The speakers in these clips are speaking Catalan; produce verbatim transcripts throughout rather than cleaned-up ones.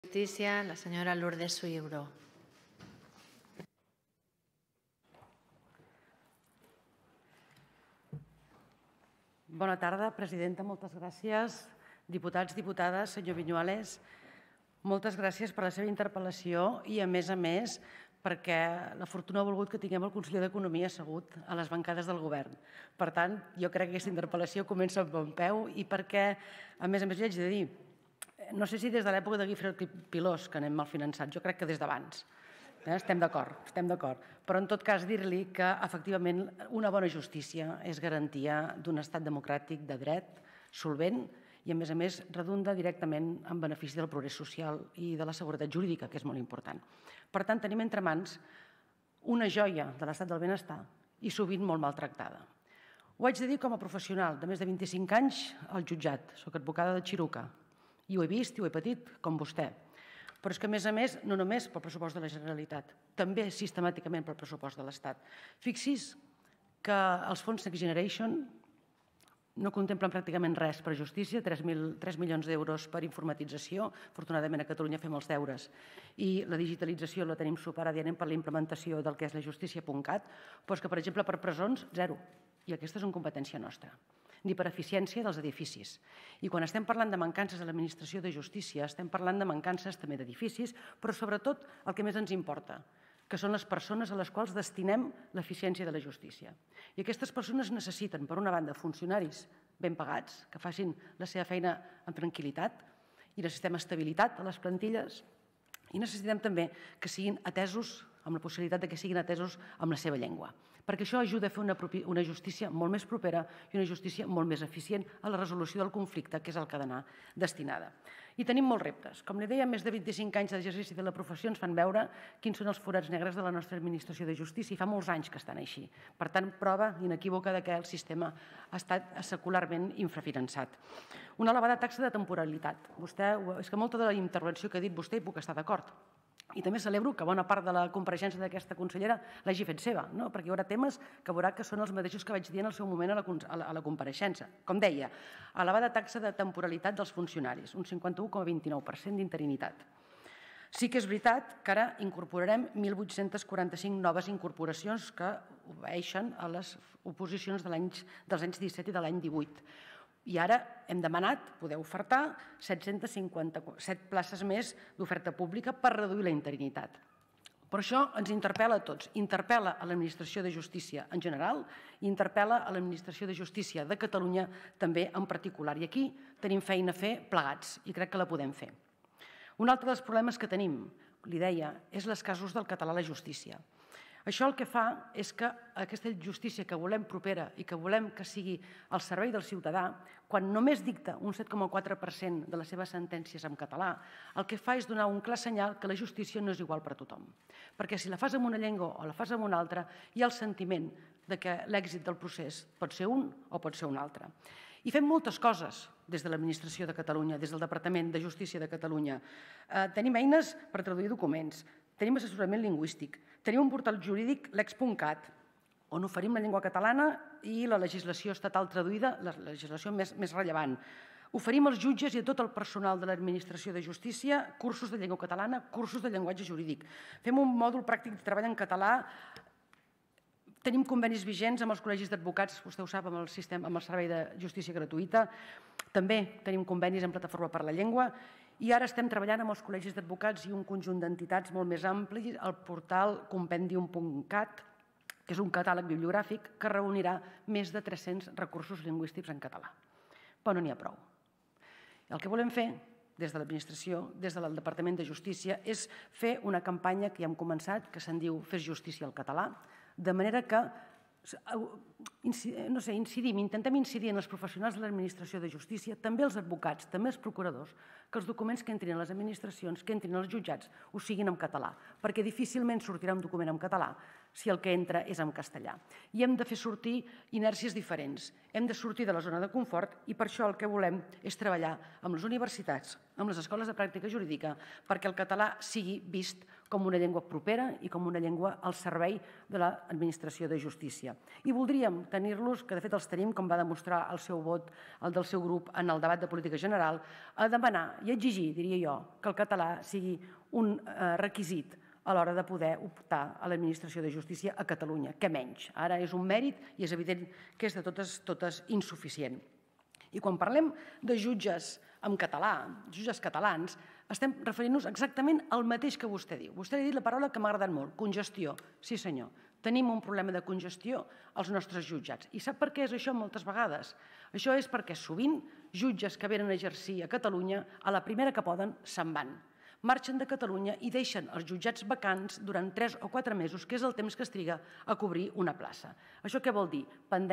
Justícia, la senyora Lourdes Suïbró. Bona tarda, presidenta. Moltes gràcies. Diputats, diputades, senyor Viñuales, moltes gràcies per la seva interpel·lació i, a més a més, perquè la fortuna ha volgut que tinguem el conseller d'Economia assegut a les bancades del govern. Per tant, jo crec que aquesta interpel·lació comença amb bon peu i perquè, a més a més, li haig de dir, no sé si des de l'època de Guifré Pilós, que anem mal finançats, jo crec que des d'abans. Estem d'acord, estem d'acord. Però, en tot cas, dir-li que, efectivament, una bona justícia és garantia d'un estat democràtic de dret, solvent, i, a més a més, redunda directament en benefici del progrés social i de la seguretat jurídica, que és molt important. Per tant, tenim entre mans una joia de l'estat del benestar i sovint molt maltractada. Ho haig de dir com a professional de més de vint-i-cinc anys al jutjat. Soc advocada de Xiruca i ho he vist i ho he patit com vostè. Però és que, a més a més, no només pel pressupost de la Generalitat, també sistemàticament pel pressupost de l'Estat. Fixi's que els fons Next Generation no contemplen pràcticament res per justícia, tres milions d'euros per informatització. Afortunadament, a Catalunya fem els deures i la digitalització la tenim superada i anem per la implementació del que és la justícia punt cat, però és que, per exemple, per presons, zero. I aquesta és una competència nostra. Ni per eficiència dels edificis. I quan estem parlant de mancances a l'administració de justícia, estem parlant de mancances també d'edificis, però sobretot el que més ens importa, que són les persones a les quals destinem l'eficiència de la justícia. I aquestes persones necessiten, per una banda, funcionaris ben pagats, que facin la seva feina amb tranquil·litat, i necessitem estabilitat a les plantilles, i necessitem també que siguin atesos, amb la possibilitat que siguin atesos amb la seva llengua, perquè això ajuda a fer una justícia molt més propera i una justícia molt més eficient a la resolució del conflicte, que és el que ha d'anar destinada. I tenim molts reptes. Com li deia, més de vint-i-cinc anys d'exercici de la professió ens fan veure quins són els forats negres de la nostra administració de justícia i fa molts anys que estan així. Per tant, prova inequívoca que el sistema ha estat secularment infrafinançat. Una elevada taxa de temporalitat. Vostè, és que molta de la intervenció que ha dit vostè hi puc estar d'acord. I també celebro que bona part de la compareixença d'aquesta consellera l'hagi fet seva, perquè hi haurà temes que veurà que són els mateixos que vaig dir en el seu moment a la compareixença. Com deia, elevada taxa de temporalitat dels funcionaris, un cinquanta-u coma vint-i-nou per cent d'interinitat. Sí que és veritat que ara incorporarem mil vuit-cents quaranta-cinc noves incorporacions que obeeixen a les oposicions dels anys disset i de l'any divuit. I ara hem demanat poder ofertar set-cents cinquanta-set places més d'oferta pública per reduir la interinitat. Però això ens interpel·la a tots. Interpel·la a l'administració de justícia en general i interpel·la a l'administració de justícia de Catalunya també en particular. I aquí tenim feina a fer plegats i crec que la podem fer. Un altre dels problemes que tenim, li deia, és l'escàs ús del català a la justícia. Això el que fa és que aquesta justícia que volem propera i que volem que sigui al servei del ciutadà, quan només dicta un set coma quatre per cent de les seves sentències en català, el que fa és donar un clar senyal que la justícia no és igual per a tothom. Perquè si la fas en una llengua o la fas en una altra, hi ha el sentiment que l'èxit del procés pot ser un o pot ser un altre. I fem moltes coses des de l'administració de Catalunya, des del Departament de Justícia de Catalunya. Tenim eines per traduir documents, tenim assessorament lingüístic, tenim un portal jurídic, l'ex punt cat, on oferim la llengua catalana i la legislació estatal traduïda, la legislació més rellevant. Oferim als jutges i a tot el personal de l'administració de justícia cursos de llengua catalana, cursos de llenguatge jurídic. Fem un mòdul pràctic de treball en català. Tenim convenis vigents amb els col·legis d'advocats, vostè ho sap, amb el Servei de Justícia Gratuïta. També tenim convenis amb Plataforma per la Llengua i ara estem treballant amb els col·legis d'advocats i un conjunt d'entitats molt més ampli al portal compendium punt cat, que és un catàleg bibliogràfic que reunirà més de tres-cents recursos lingüístics en català. Però no n'hi ha prou. El que volem fer des de l'administració, des del Departament de Justícia, és fer una campanya que ja hem començat, que se'n diu Fes justícia al català, de manera que no sé, incidim, intentem incidir en els professionals de l'administració de justícia, també els advocats, també els procuradors, que els documents que entrin a les administracions, que entrin als jutjats, ho siguin en català, perquè difícilment sortirà un document en català si el que entra és en castellà. I hem de fer sortir inèrcies diferents, hem de sortir de la zona de confort i per això el que volem és treballar amb les universitats, amb les escoles de pràctica jurídica perquè el català sigui vist com una llengua propera i com una llengua al servei de l'administració de justícia. I voldríem tenir-los, que de fet els tenim, com va demostrar el seu vot, el del seu grup en el debat de política general, a demanar i exigir, diria jo, que el català sigui un requisit a l'hora de poder optar a l'administració de justícia a Catalunya, que menys. Ara és un mèrit i és evident que és de totes, totes insuficient. I quan parlem de jutges en català, jutges catalans, estem referint-nos exactament al mateix que vostè diu. Vostè ha dit la paraula que m'ha agradat molt, congestió. Sí, senyor. Tenim un problema de congestió als nostres jutjats. I sap per què és això moltes vegades? Això és perquè sovint jutges que venen a exercir a Catalunya, a la primera que poden, se'n van. Marxen de Catalunya i deixen els jutjats vacants durant tres o quatre mesos, que és el temps que es triga a cobrir una plaça. Això què vol dir?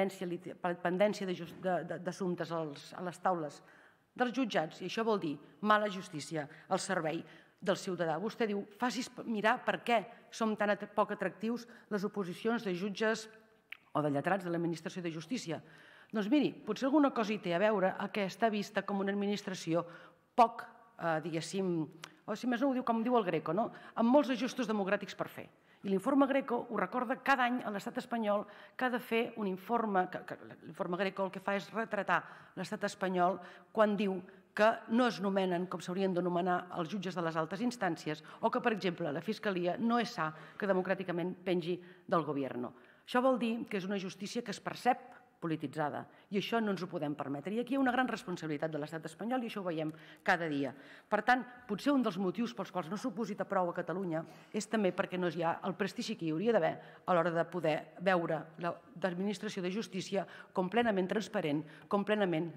Pendència d'assumptes a les taules dels jutjats, i això vol dir mala justícia al servei del ciutadà. Vostè diu, facis mirar per què som tan poc atractius les oposicions de jutges o de lletrats de l'administració de justícia. Doncs miri, potser alguna cosa hi té a veure a que està vista com una administració poc, diguéssim, o si més no ho diu com diu el Greco, amb molts ajustos democràtics per fer. I l'informe Greco ho recorda cada any a l'estat espanyol que ha de fer un informe, l'informe Greco el que fa és retratar l'estat espanyol quan diu que no es nomenen com s'haurien de nomenar els jutges de les altes instàncies o que, per exemple, la Fiscalia no és sa que democràticament pengi del govern. Això vol dir que és una justícia que es percep polititzada, i això no ens ho podem permetre. I aquí hi ha una gran responsabilitat de l'estat espanyol i això ho veiem cada dia. Per tant, potser un dels motius pels quals no s'oposita prou a Catalunya és també perquè no hi ha el prestigi que hi hauria d'haver a l'hora de poder veure l'administració de justícia com plenament transparent, com plenament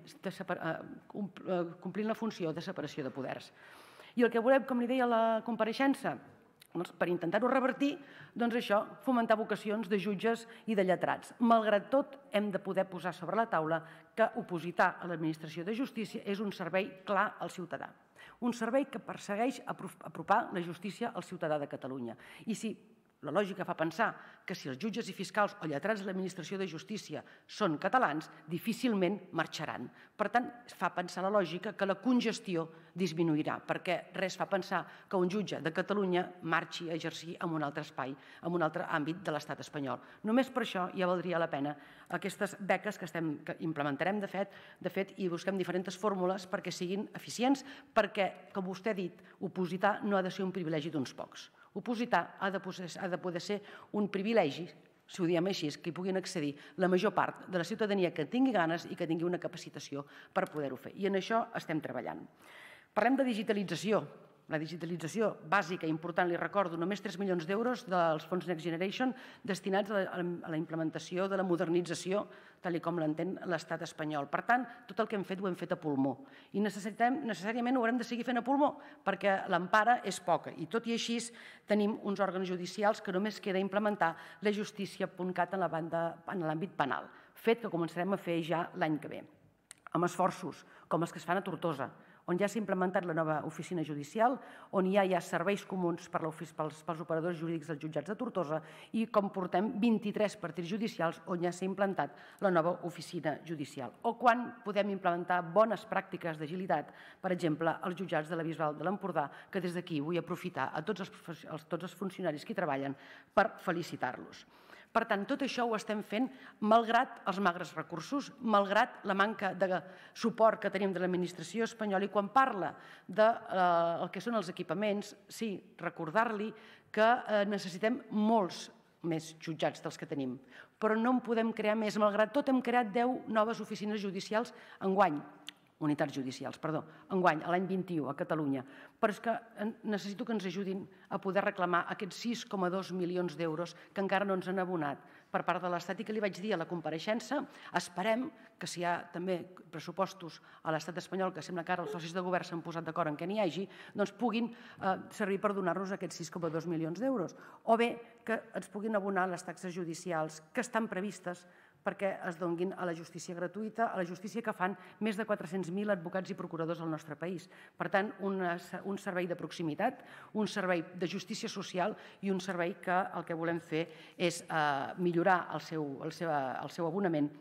complint la funció de separació de poders. I el que volem, com li deia a la compareixença, per intentar-ho revertir, doncs això, fomentar vocacions de jutges i de lletrats. Malgrat tot, hem de poder posar sobre la taula que opositar a l'administració de justícia és un servei clar al ciutadà. Un servei que persegueix apropar la justícia al ciutadà de Catalunya. I si la lògica fa pensar que si els jutges i fiscals o lletrats de l'administració de justícia són catalans, difícilment marxaran. Per tant, fa pensar la lògica que la congestió disminuirà, perquè res fa pensar que un jutge de Catalunya marxi a exercir en un altre espai, en un altre àmbit de l'estat espanyol. Només per això ja valdria la pena aquestes beques que implementarem, de fet, de fet, i busquem diferents fórmules perquè siguin eficients, perquè, com vostè ha dit, opositar no ha de ser un privilegi d'uns pocs. Opositar ha de poder ser un privilegi, si ho diem així, que hi puguin accedir la major part de la ciutadania que tingui ganes i que tingui una capacitació per poder-ho fer. I en això estem treballant. Parlem de digitalització. La digitalització bàsica i important, li recordo, només tres milions d'euros dels fons Next Generation destinats a la implementació de la modernització, tal com l'entén l'estat espanyol. Per tant, tot el que hem fet ho hem fet a pulmó. I necessàriament ho haurem de seguir fent a pulmó, perquè l'empara és poca. I tot i així tenim uns òrgans judicials que només queda implementar la justícia punt cat en l'àmbit penal, fet que començarem a fer ja l'any que ve. Amb esforços com els que es fan a Tortosa, on ja s'ha implementat la nova oficina judicial, on ja hi ha serveis comuns pels operadors jurídics dels jutjats de Tortosa i com portem vint-i-tres partits judicials on ja s'ha implantat la nova oficina judicial. O quan podem implementar bones pràctiques d'agilitat, per exemple, als jutjats de la Bisbal de l'Empordà, que des d'aquí vull aprofitar a tots els funcionaris que hi treballen per felicitar-los. Per tant, tot això ho estem fent malgrat els magres recursos, malgrat la manca de suport que tenim de l'administració espanyola. I quan parla del que són els equipaments, sí, recordar-li que necessitem molts més jutjats dels que tenim, però no en podem crear més. Malgrat tot, hem creat deu noves oficines judicials enguany, unitats judicials, perdó, enguany, l'any vint-i-u, a Catalunya. Però és que necessito que ens ajudin a poder reclamar aquests sis coma dos milions d'euros que encara no ens han abonat per part de l'Estat i que li vaig dir a la compareixença. Esperem que si hi ha també pressupostos a l'Estat espanyol, que sembla que ara els socis de govern s'han posat d'acord en què n'hi hagi, doncs puguin servir per donar-nos aquests sis coma dos milions d'euros. O bé que ens puguin abonar les taxes judicials que estan previstes perquè es donin a la justícia gratuïta, a la justícia que fan més de quatre-cents mil advocats i procuradors al nostre país. Per tant, un servei de proximitat, un servei de justícia social i un servei que el que volem fer és millorar el seu abonament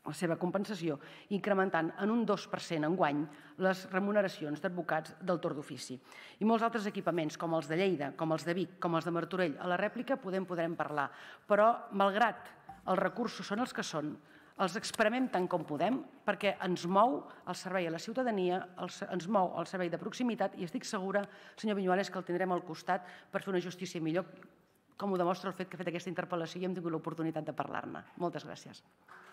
la seva compensació, incrementant en un dos per cent enguany les remuneracions d'advocats del torn d'ofici. I molts altres equipaments, com els de Lleida, com els de Vic, com els de Martorell, a la rèplica podem podrem parlar. Però, malgrat els recursos són els que són, els expremem tant com podem perquè ens mou el servei a la ciutadania, ens mou el servei de proximitat i estic segura, senyor Viñuales, que el tindrem al costat per fer una justícia millor, com ho demostra el fet que he fet aquesta interpel·lació i hem tingut l'oportunitat de parlar-ne. Moltes gràcies.